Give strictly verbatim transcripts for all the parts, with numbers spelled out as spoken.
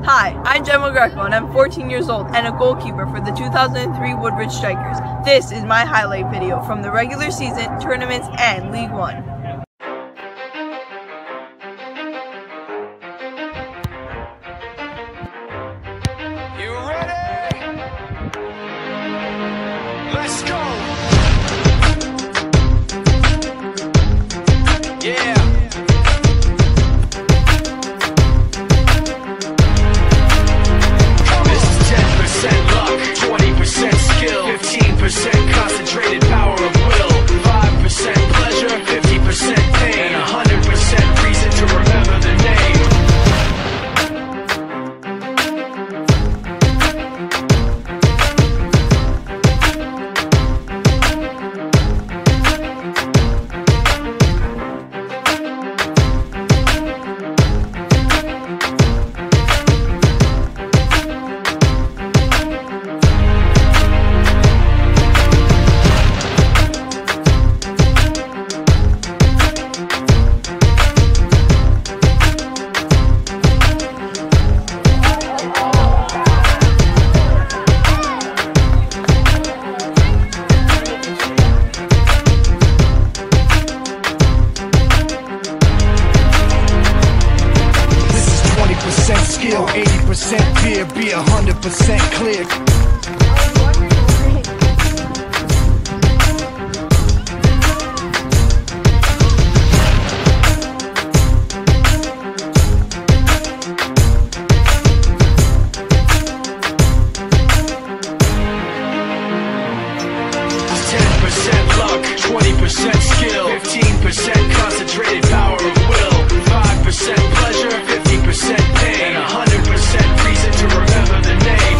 Hi, I'm Gemma Greco and I'm fourteen years old and a goalkeeper for the two thousand three Woodbridge Strikers. This is my highlight video from the regular season, tournaments, and League One. You ready? Let's go! Yeah! fifteen percent concentrated power of will, five percent pleasure, fifty percent pain, and one hundred percent reason to remember the name. Skill, eighty percent fear, be one hundred percent clear. ten percent luck, twenty percent skill, fifteen percent concentrated power of will, five percent pleasure, fifty percent pain, and one hundred percent reason to remember the name.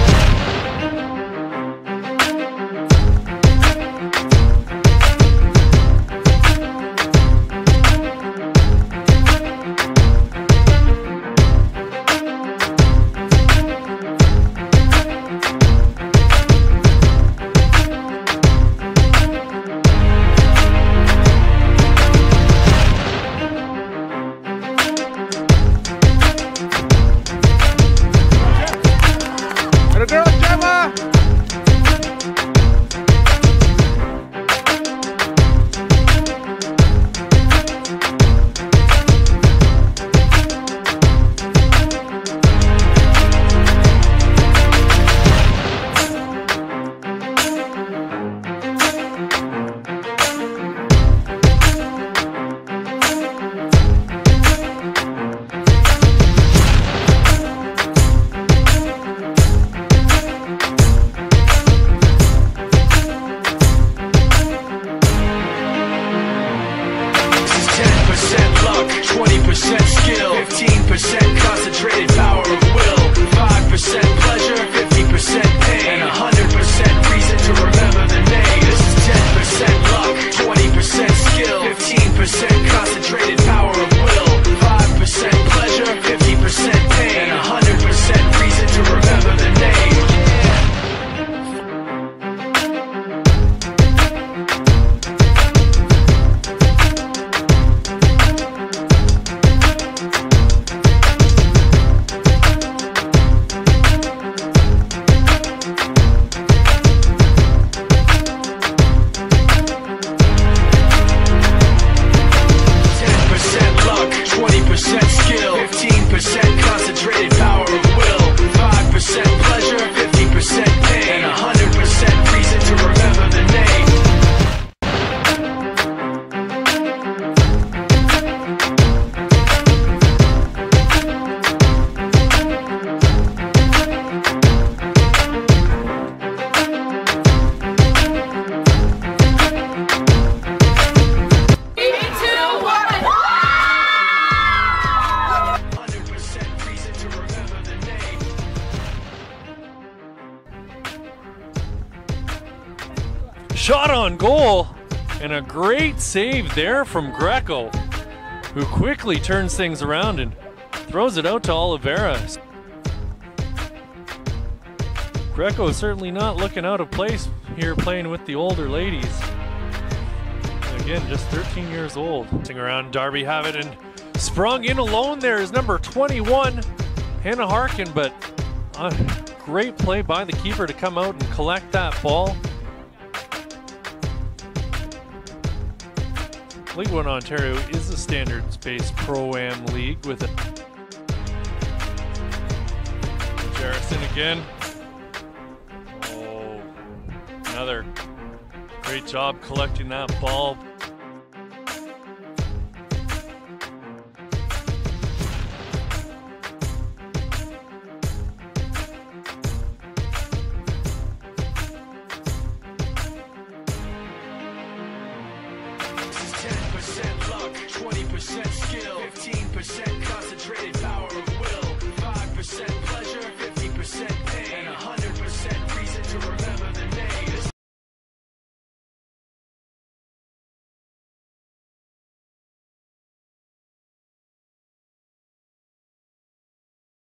twenty percent skill, fifteen percent concentrated power of will, five percent pleasure, fifty percent pain, and one hundred percent reason to remember the name. This is ten percent luck, twenty percent skill, fifteen percent concentrated power of will, five percent pleasure, fifty percent pain, and one hundred percent reason to remember the name. fifteen percent concentrated power of will, five percent pleasure, fifty percent pain, and one hundred percent reason to remember the name. Shot on goal, and a great save there from Greco, who quickly turns things around and throws it out to Oliveira. Greco is certainly not looking out of place here playing with the older ladies. Again, just thirteen years old. Around, Darby have it, and sprung in alone there is number twenty-one, Hannah Harkin, but a great play by the keeper to come out and collect that ball. League One Ontario is a standards-based Pro-Am league with a Jarrison again. Oh, another great job collecting that ball.